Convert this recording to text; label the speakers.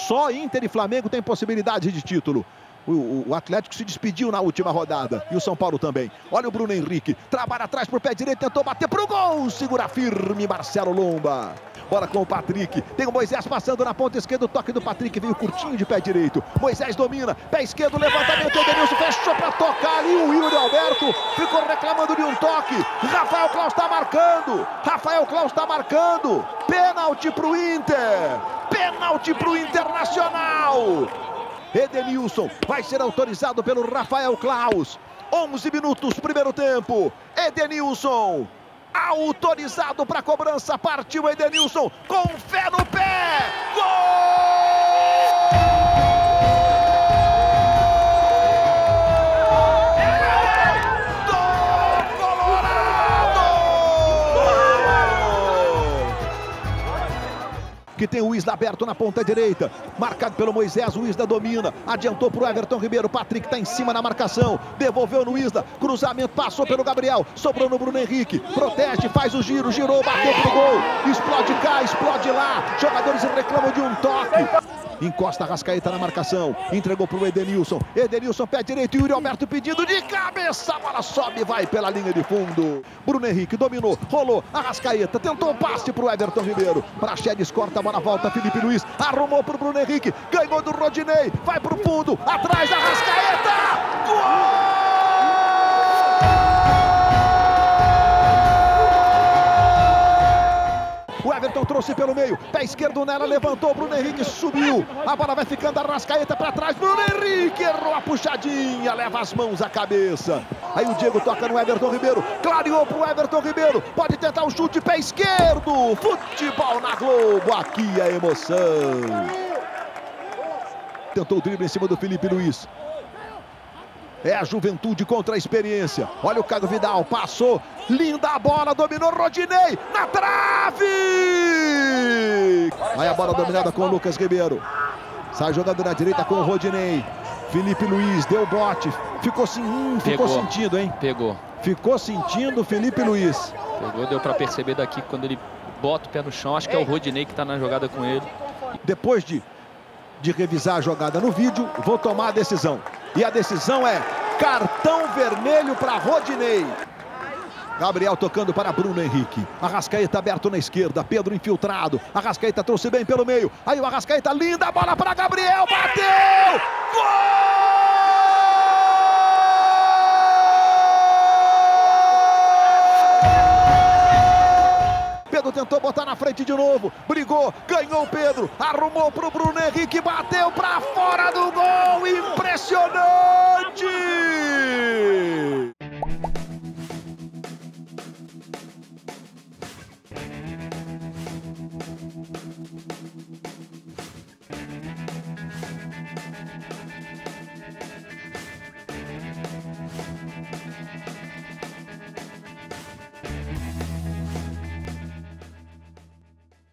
Speaker 1: Só Inter e Flamengo têm possibilidade de título. O Atlético se despediu na última rodada. E o São Paulo também. Olha o Bruno Henrique. Trabalha atrás pro pé direito. Tentou bater pro gol. Segura firme Marcelo Lomba. Bola com o Patrick. Tem o Moisés passando na ponta esquerda. O toque do Patrick veio curtinho de pé direito. Moisés domina. Pé esquerdo. Levantamento. Edenilson fechou pra tocar ali. O Yuri Alberto ficou reclamando de um toque. Rafael Claus tá marcando. Rafael Claus tá marcando. Pênalti pro Inter. Pênalti pro Internacional. Edenilson vai ser autorizado pelo Rafael Claus. 11 minutos, primeiro tempo. Edenilson autorizado para cobrança. Partiu Edenilson com fé no pé. Gol! Que tem o Isla aberto na ponta direita, marcado pelo Moisés. O Isla domina, adiantou para o Everton Ribeiro. Patrick está em cima na marcação, devolveu no Isla, cruzamento, passou pelo Gabriel, sobrou no Bruno Henrique, protege, faz o giro, girou, bateu pro gol, explode cá, explode lá, jogadores reclamam de um toque. Encosta a Arrascaeta na marcação, entregou para o Edenilson. Edenilson, pé direito, Yuri Alberto pedindo de cabeça, a bola sobe e vai pela linha de fundo. Bruno Henrique dominou, rolou, Arrascaeta tentou um passe para o Everton Ribeiro. Praxedes corta a bola, volta Felipe Luiz, arrumou para o Bruno Henrique, ganhou do Rodinei, vai para o fundo, atrás da Arrascaeta, gol! O Everton trouxe pelo meio, pé esquerdo nela, levantou, Bruno Henrique subiu, a bola vai ficando, Arrascaeta para trás, Bruno Henrique errou a puxadinha, leva as mãos à cabeça. Aí o Diego toca no Everton Ribeiro, clareou pro Everton Ribeiro, pode tentar o chute, pé esquerdo, futebol na Globo, aqui a emoção. Tentou o drible em cima do Felipe Luiz. É a juventude contra a experiência. Olha o Caio Vidal, passou, linda a bola, dominou Rodinei, na trave! Aí a bola dominada com o Lucas Ribeiro. Sai jogando na direita com o Rodinei. Felipe Luiz, deu bote, ficou sentindo, hein?
Speaker 2: Pegou.
Speaker 1: Ficou sentindo Felipe Luiz.
Speaker 2: Pegou, deu para perceber daqui quando ele bota o pé no chão, acho que é o Rodinei que tá na jogada com ele.
Speaker 1: Depois de revisar a jogada no vídeo, vou tomar a decisão. E a decisão é cartão vermelho para Rodinei. Gabriel tocando para Bruno Henrique. Arrascaeta aberto na esquerda, Pedro infiltrado. Arrascaeta trouxe bem pelo meio. Aí o Arrascaeta, linda bola para Gabriel, bateu! Gol! Pedro tentou botar na frente de novo, brigou, ganhou o Pedro, arrumou para o Bruno Henrique, bateu para fora do gol, impressionante!